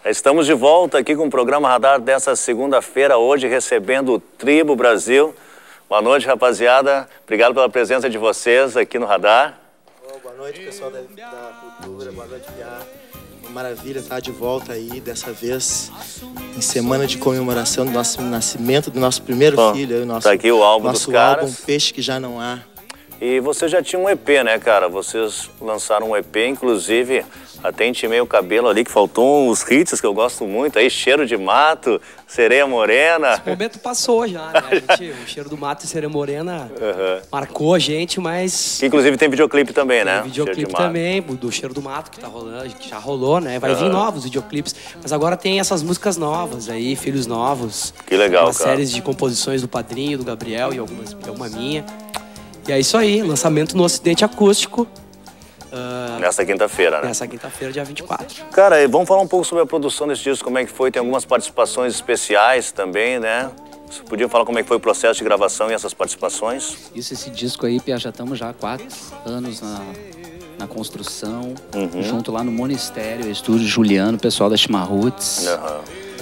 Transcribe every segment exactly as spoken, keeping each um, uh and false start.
Estamos de volta aqui com o programa Radar dessa segunda-feira, hoje recebendo o Tribo Brasil. Boa noite, rapaziada. Obrigado pela presença de vocês aqui no Radar. Oh, boa noite, pessoal da, da cultura. Boa noite, Piá. Maravilha estar de volta aí, dessa vez em semana de comemoração do nosso nascimento do nosso primeiro Bom, filho. O nosso, tá aqui o álbum nosso dos caras. álbum Peixe que Já Não Há. E você já tinha um E P, né, cara? Vocês lançaram um E P, inclusive até intimei o cabelo ali, que faltou uns hits que eu gosto muito, aí Cheiro de Mato, Sereia Morena. Esse momento passou já, né? A gente, o Cheiro do Mato e Sereia Morena uhum. marcou a gente, mas... Que, inclusive tem videoclipe também, tem né? Tem videoclipe também, do Cheiro do Mato, que tá rolando, que já rolou, né? Vai uhum. vir novos videoclipes, mas agora tem essas músicas novas aí, Filhos Novos. Que legal, umas cara. séries de composições do Padrinho, do Gabriel e algumas, alguma minha. E é isso aí, lançamento no Ocidente Acústico. Uh, nessa quinta-feira, né? Nessa quinta-feira, dia vinte e quatro. Cara, vamos falar um pouco sobre a produção desse disco, como é que foi? Tem algumas participações especiais também, né? Você podia falar como é que foi o processo de gravação e essas participações? Isso, esse disco aí, Pia, já estamos já há quatro anos na, na construção, uhum. junto lá no Monistério, estúdio Juliano, pessoal da Chimarruts. Uhum.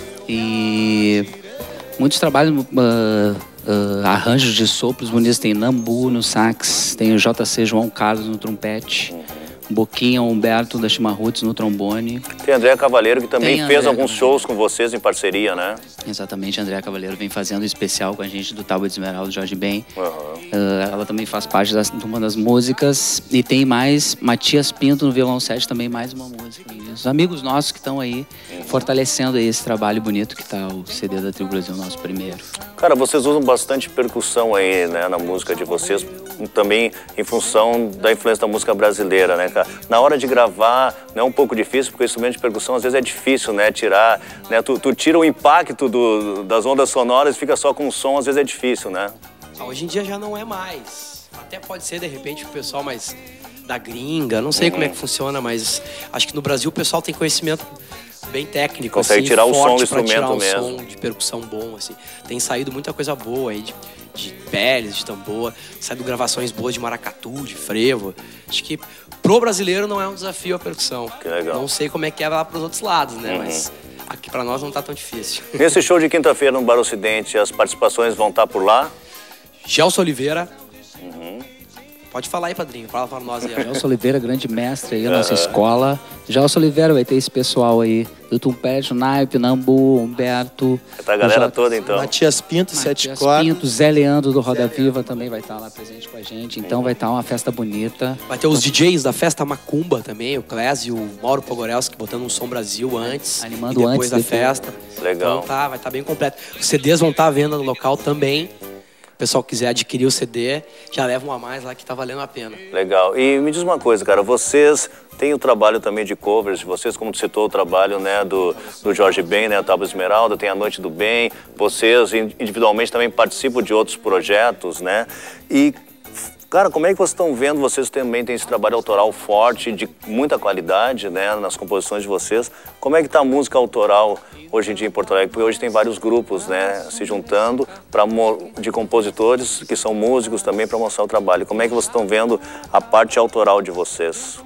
E muitos trabalhos... Uh, Uh, arranjos de sopros bonitos, tem Nambu no sax, tem o J C João Carlos no trompete, uhum. Boquinha Humberto da Chimarruts no trombone. Tem André Cavaleiro que também tem fez André alguns Cavaleiro. shows com vocês em parceria, né? Exatamente, André Cavaleiro vem fazendo um especial com a gente do Tábua de Esmeralda do Jorge Ben. Uhum. Uh, ela também faz parte das, de uma das músicas. E tem mais Matias Pinto no violão sete, também mais uma música. E os amigos nossos que estão aí uhum. fortalecendo aí esse trabalho bonito que tá o C D da Tribo Brasil, nosso primeiro. Cara, vocês usam bastante percussão aí, né, na música de vocês, também em função da influência da música brasileira, né, cara? Na hora de gravar, não é um pouco difícil, porque o instrumento de percussão às vezes é difícil, né, tirar, né, tu, tu tira o impacto do, das ondas sonoras e fica só com o som, às vezes é difícil, né? Hoje em dia já não é mais. Até pode ser, de repente, o pessoal mais da gringa, não sei uhum. como é que funciona, mas acho que no Brasil o pessoal tem conhecimento bem técnico, consegue assim, tirar o som do instrumento instrumento um mesmo. Som de percussão bom, assim. Tem saído muita coisa boa aí, de, de peles, de tambor, saído gravações boas de maracatu, de frevo. Acho que pro brasileiro não é um desafio a percussão. Que legal. Não sei como é que é lá pros outros lados, né? Uhum. Mas aqui pra nós não tá tão difícil. Nesse show de quinta-feira no Bar Ocidente, as participações vão estar por lá? Gelson Oliveira. Uhum. Pode falar aí, padrinho. Fala para nós aí. Gelson Oliveira, grande mestre aí, a nossa escola. Gelson Oliveira vai ter esse pessoal aí. Do Tumpete, Naipe, Nambu, Humberto. É a galera J... toda, então. Matias Pinto, Matias Sete Cordas. Pinto, Zé Leandro do Roda Viva também vai estar lá presente com a gente. Então vai estar uma festa bonita. Vai ter os D Js da festa Macumba também, o Clésio, o Mauro Pogorelski, botando um Som Brasil antes. Animando e depois antes da depois. festa. Legal. Então tá, vai estar bem completo. Os C Ds vão estar à venda no local também. O pessoal quiser adquirir o C D, já leva um a mais lá que tá valendo a pena. Legal. E me diz uma coisa, cara, vocês têm o trabalho também de covers de vocês, como tu citou o trabalho, né, do, do Jorge Ben, né, o Tábua Esmeralda, tem a Noite do Bem, vocês individualmente também participam de outros projetos, né? E, cara, como é que vocês estão vendo, vocês também têm esse trabalho autoral forte, de muita qualidade, né, nas composições de vocês. Como é que tá a música autoral hoje em dia em Porto Alegre? Porque hoje tem vários grupos, né, se juntando pra, de compositores que são músicos também para mostrar o trabalho. Como é que vocês estão vendo a parte autoral de vocês?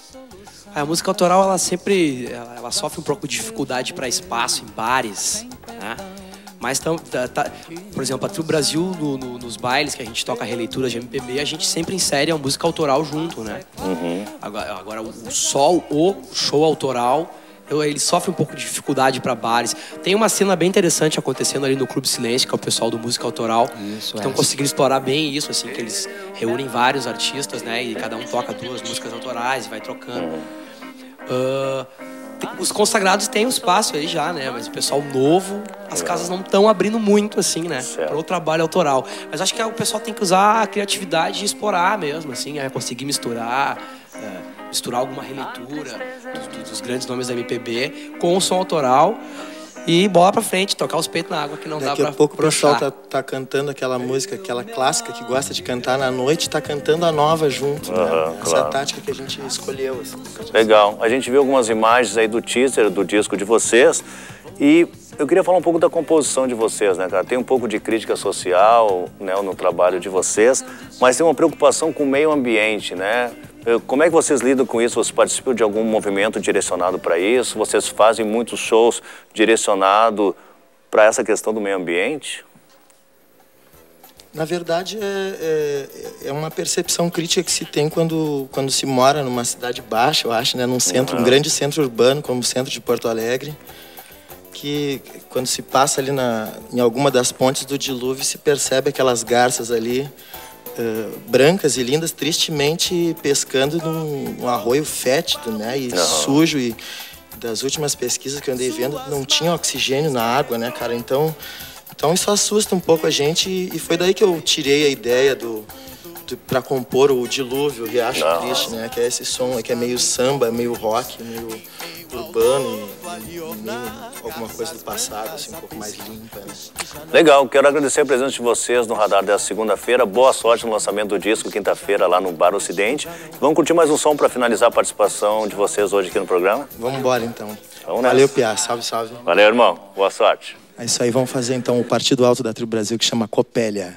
A música autoral, ela sempre ela, ela sofre um pouco de dificuldade para espaço em bares, né? Mas, tam, tá, tá, por exemplo, a Tribo Brasil, no, no, nos bailes que a gente toca releituras de M P B, a gente sempre insere a música autoral junto, né? Uhum. Agora, agora o, o sol, o show autoral, ele sofre um pouco de dificuldade para bares. Tem uma cena bem interessante acontecendo ali no Clube Silêncio, que é o pessoal do Música Autoral. Isso, estão é. conseguindo explorar bem isso, assim, que eles reúnem vários artistas, né? E cada um toca duas músicas autorais e vai trocando. Uhum. Uh, tem, os consagrados têm um espaço aí já, né? Mas o pessoal novo, as casas não estão abrindo muito, assim, né? Para o trabalho autoral. Mas acho que o pessoal tem que usar a criatividade e explorar mesmo, assim, é conseguir misturar... Uh, misturar alguma releitura dos, dos grandes nomes da M P B com o som autoral e bola pra frente, tocar os peitos na água que não Daqui dá pra Daqui a pouco broxar. O pessoal tá, tá cantando aquela música, aquela clássica que gosta de cantar na noite, tá cantando a nova junto, uhum, né? Essa claro. é a tática que a gente escolheu. Assim. Legal. A gente viu algumas imagens aí do teaser, do disco de vocês e eu queria falar um pouco da composição de vocês, né, cara? Tem um pouco de crítica social, né, no trabalho de vocês, mas tem uma preocupação com o meio ambiente, né? Como é que vocês lidam com isso? Vocês participam de algum movimento direcionado para isso? Vocês fazem muitos shows direcionados para essa questão do meio ambiente? Na verdade, é, é, é uma percepção crítica que se tem quando, quando se mora numa cidade baixa, eu acho, né? Num centro, uhum. um grande centro urbano, como o centro de Porto Alegre, que quando se passa ali na, em alguma das pontes do dilúvio, se percebe aquelas garças ali, uh, brancas e lindas, tristemente pescando num, num arroio fétido, né? E uhum. sujo, e das últimas pesquisas que eu andei vendo, não tinha oxigênio na água, né, cara? Então... Então isso assusta um pouco a gente e foi daí que eu tirei a ideia do, do para compor o Dilúvio, o Riacho Não. Triste, né? Que é esse som que é meio samba, meio rock, meio urbano e, e meio alguma coisa do passado, assim, um pouco mais limpa, né? Legal, quero agradecer a presença de vocês no Radar dessa segunda-feira. Boa sorte no lançamento do disco, quinta-feira, lá no Bar Ocidente. Vamos curtir mais um som para finalizar a participação de vocês hoje aqui no programa? Vamos embora, então. Vamos Valeu, Piá. Salve, salve. Valeu, irmão. Boa sorte. É isso aí, vamos fazer então o Partido Alto da Tribo Brasil, que chama Copélia.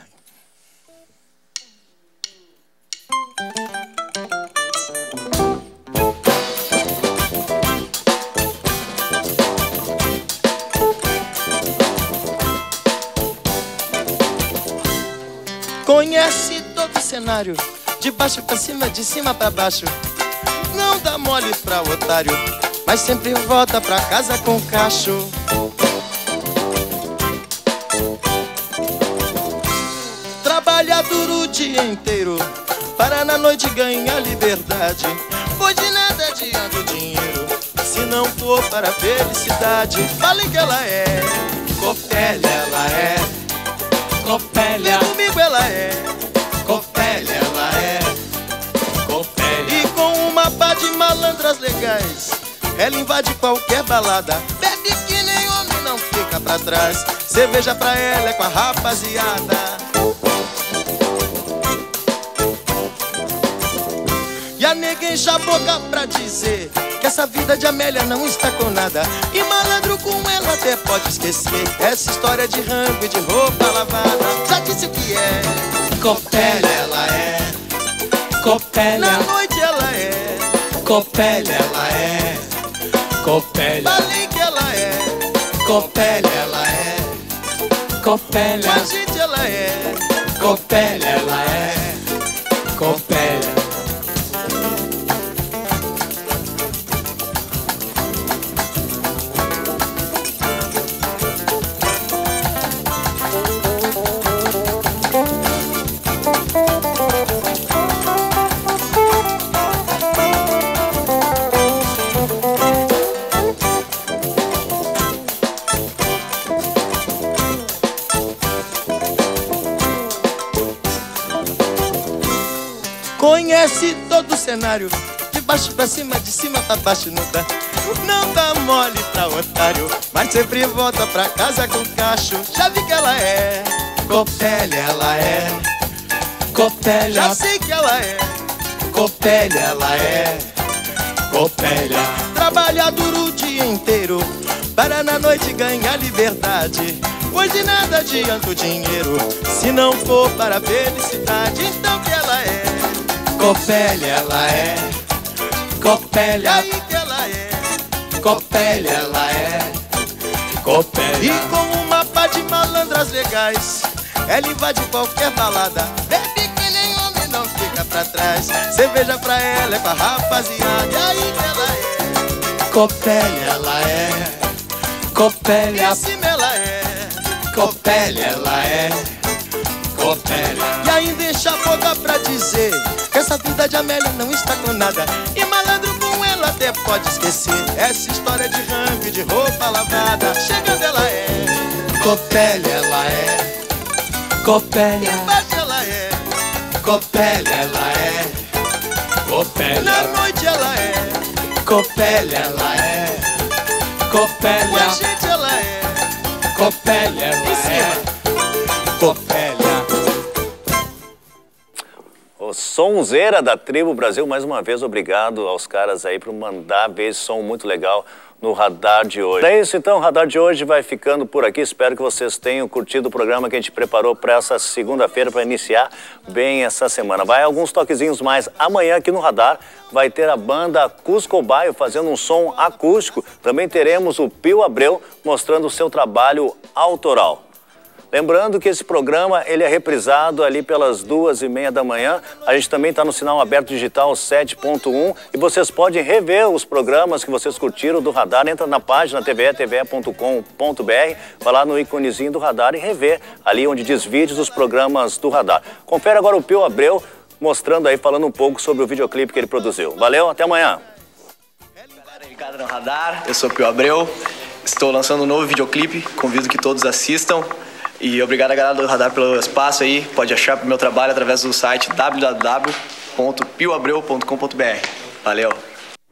Conhece todo o cenário, de baixo pra cima, de cima pra baixo. Não dá mole pra otário, mas sempre volta pra casa com cacho. Trabalha duro o dia inteiro, para na noite ganhar liberdade. Pois de nada adianta o dinheiro, se não for para a felicidade. Fale que ela é Copélia, ela é Copélia. Vem comigo, ela é Copélia, ela é Copélia. E com uma pá de malandras legais, ela invade qualquer balada. Bebe que nem homem, não fica pra trás. Cerveja pra ela é com a rapaziada. E a nega enche a boca pra dizer que essa vida de Amélia não está com nada. E malandro com ela até pode esquecer essa história de rango e de roupa lavada. Já disse o que é Copélia, ela é Copélia. Na noite ela é Copélia, ela é Copélia. Falei que ela é Copélia, ela é Copélia. Com a gente ela é Copélia, ela é Copélia. Conhece todo o cenário, de baixo pra cima, de cima pra baixo, não dá. Não dá mole pra otário, mas sempre volta pra casa com cacho. Já vi que ela é Copélia, ela é Copélia. Já sei que ela é Copélia, ela é Copélia. Trabalha duro o dia inteiro, para na noite ganhar liberdade. Pois de nada adianta o dinheiro, se não for para a felicidade. Então que ela é Copélia, ela é Copélia. E aí que ela é Copélia, ela é Copélia. E com uma pá de malandras legais, ela invade qualquer balada. Bebe que nem homem, não fica pra trás. Cerveja pra ela é com a rapaziada. E aí que ela é Copélia, ela é Copélia. Em cima ela é Copélia, ela é Copélia. E ainda enche a boca pra dizer que essa vida de Amélia não está com nada. E malandro com ela até pode esquecer essa história de rango e de roupa lavada. Chegando ela é Copélia, ela é Copélia. Embaixo ela é Copélia, ela é Copélia. Na noite ela é Copélia, ela é Copélia. Com a gente ela é Copélia, ela é Copélia. O sonzeira da Tribo Brasil, mais uma vez, obrigado aos caras aí por mandar ver esse som muito legal no Radar de hoje. É isso então, o Radar de hoje vai ficando por aqui. Espero que vocês tenham curtido o programa que a gente preparou para essa segunda-feira, para iniciar bem essa semana. Vai alguns toquezinhos mais. Amanhã aqui no Radar vai ter a banda Cusco Baio fazendo um som acústico. Também teremos o Pio Abreu mostrando o seu trabalho autoral. Lembrando que esse programa ele é reprisado ali pelas duas e meia da manhã. A gente também está no sinal aberto digital sete ponto um e vocês podem rever os programas que vocês curtiram do Radar. Entra na página t v e t v e ponto com ponto b r, vai lá no íconezinho do Radar e rever ali onde diz vídeos dos programas do Radar. Confere agora o Pio Abreu mostrando aí, falando um pouco sobre o videoclipe que ele produziu. Valeu, até amanhã. Galera ligada no Radar, eu sou o Pio Abreu, estou lançando um novo videoclipe, convido que todos assistam. E obrigado a galera do Radar pelo espaço aí. Pode achar o meu trabalho através do site w w w ponto pio abreu ponto com ponto b r. Valeu!